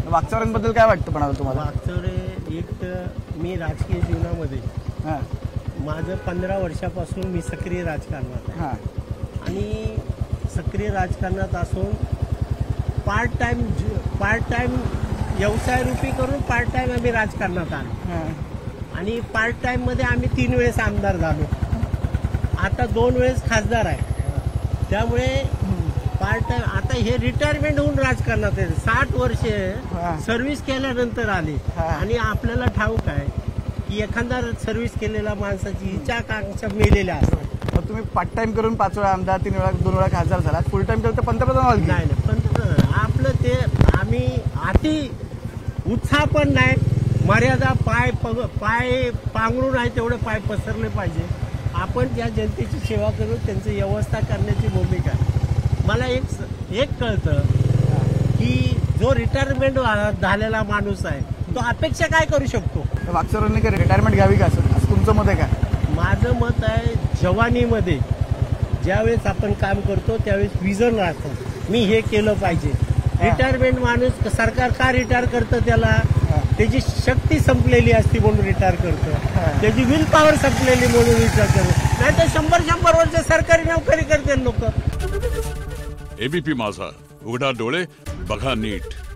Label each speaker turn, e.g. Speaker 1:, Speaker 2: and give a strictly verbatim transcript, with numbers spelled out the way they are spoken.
Speaker 1: वाकचौऱ्यांबद्दल काय वाटतं पण आता तुम्हाला?
Speaker 2: वाकचौरे एक तर मी राजकीय जीवनामध्ये
Speaker 1: हां
Speaker 2: माझं पंधरा वर्षापासून मी सक्रिय राजकारणात आहे
Speaker 1: हां
Speaker 2: आणि सक्रिय राजकारणात असून पार्ट टाइम पार्ट टाइम व्यवसाय रूपी करून पार्ट टाइम आम्ही राजकारणात आलो
Speaker 1: हां
Speaker 2: आणि पार्ट टाइममध्ये आम्ही तीन वेळेस आमदार झालो, आता दोन वेळेस खासदार आहे. त्यामुळे पार्ट टाइम आता हे रिटायरमेंट होऊन राजकारणात आहे. साठ वर्षे सर्व्हिस केल्यानंतर आले आणि आपल्याला ठाऊक आहे की एखादा सर्व्हिस केलेल्या माणसाची इच्छा आकांक्षा मेलेल्या असतात.
Speaker 1: मग तुम्ही पार्ट टाइम करून पाच वेळा आमदार, तीन वेळा दोन वेळा खासदार झाला, फुल टाइम केलं तर पंतप्रधान व्हाल?
Speaker 2: नाही नाही पंतप्रधान आपलं ते आम्ही अति उत्साह पण नाही, मर्यादा पाय पग पाय पांघरून आहे तेवढे पाय पसरले पाहिजे. आपण त्या जनतेची सेवा करून त्यांची व्यवस्था करण्याची भूमिका आहे. मला एक एक कळतं की जो रिटायरमेंट झालेला माणूस आहे तो अपेक्षा काय करू शकतो?
Speaker 1: वाकचौऱ्यांनी काय रिटायरमेंट घ्यावी का असं असं तुमचं मत आहे का?
Speaker 2: माझं मत आहे जवानीमध्ये ज्यावेळेस आपण काम करतो त्यावेळेस विजन राहतं, मी हे केलं पाहिजे. रिटायरमेंट माणूस सरकार का रिटायर करतं? त्याला त्याची शक्ती संपलेली असती म्हणून रिटायर करतं, त्याची विल पॉवर संपलेली म्हणून विचार करतो. नाही तर शंभर शंभर वर्ष सरकारी नोकरी करते लोक.
Speaker 3: एबीपी माझा, उघडा डोळे बघा नीट.